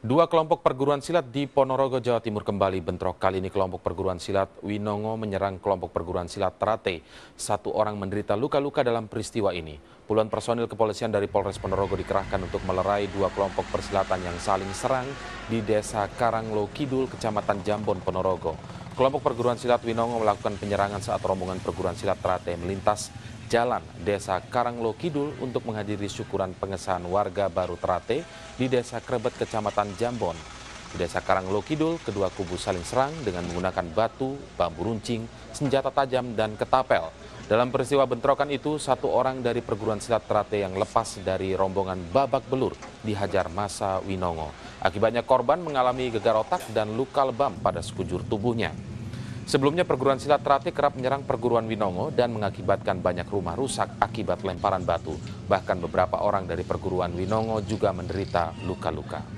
Dua kelompok perguruan silat di Ponorogo, Jawa Timur kembali bentrok. Kali ini kelompok perguruan silat Winongo menyerang kelompok perguruan silat Trate. Satu orang menderita luka-luka dalam peristiwa ini. Puluhan personil kepolisian dari Polres Ponorogo dikerahkan untuk melerai dua kelompok persilatan yang saling serang di Desa Karanglo Kidul, Kecamatan Jambon, Ponorogo. Kelompok perguruan silat Winongo melakukan penyerangan saat rombongan perguruan silat Trate melintas jalan Desa Karanglo Kidul untuk menghadiri syukuran pengesahan warga baru Trate di Desa Krebet, Kecamatan Jambon. Di Desa Karanglo Kidul, kedua kubu saling serang dengan menggunakan batu, bambu runcing, senjata tajam, dan ketapel. Dalam peristiwa bentrokan itu, satu orang dari perguruan silat Trate yang lepas dari rombongan babak belur dihajar massa Winongo. Akibatnya korban mengalami gegar otak dan luka lebam pada sekujur tubuhnya. Sebelumnya perguruan silat Trate kerap menyerang perguruan Winongo dan mengakibatkan banyak rumah rusak akibat lemparan batu. Bahkan beberapa orang dari perguruan Winongo juga menderita luka-luka.